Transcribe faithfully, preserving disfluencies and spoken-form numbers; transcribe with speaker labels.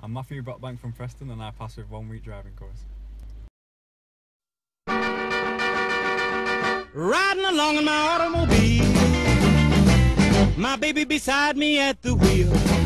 Speaker 1: I'm Matthew Brockbank from Preston and I pass with One Week Driving Course.
Speaker 2: Riding along in my automobile, my baby beside me at the wheel.